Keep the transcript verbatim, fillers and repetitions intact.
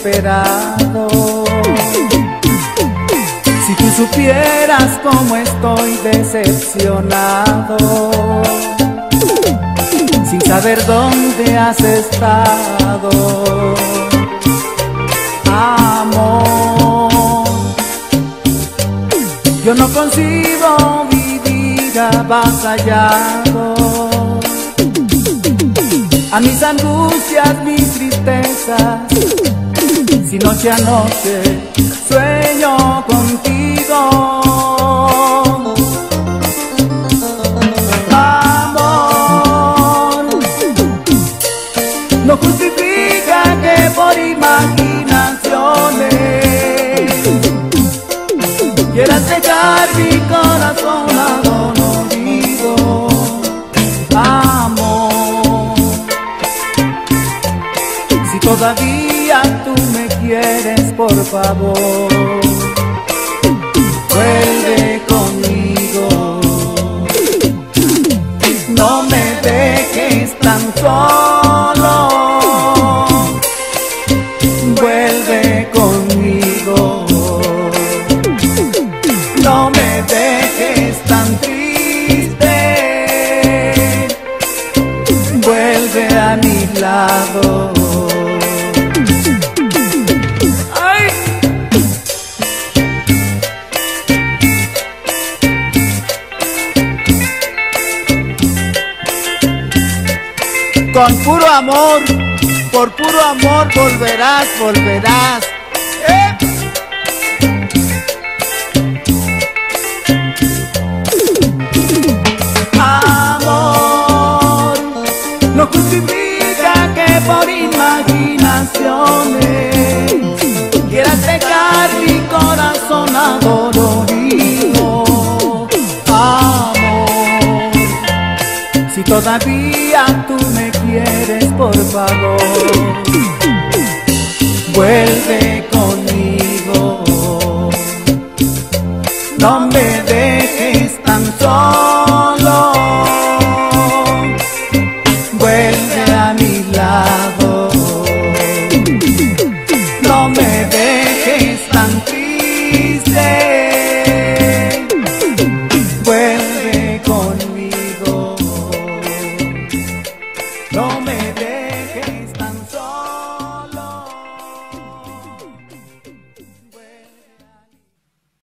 desesperado. Si tú supieras cómo estoy decepcionado, sin saber dónde has estado, amor. Yo no concibo vivir avasallado a mis angustias, mis tristezas, si noche a noche sueño contigo. Amor, no justifica que por imaginaciones quieras dejar mi corazón adolorido. Amor, si todavía tú me quieres, por favor, vuelve conmigo. No me dejes tan solo, vuelve conmigo. No me dejes tan triste, vuelve a mi lado. Con puro amor, por puro amor volverás, volverás. ¿Eh? Amor, no justifica que por imaginaciones quieras dejar mi corazón adolorido. Amor, si todavía tú me quieres, por favor, vuelve conmigo. No me dejes tan solo, vuelve a mi lado. No me dejes tan triste,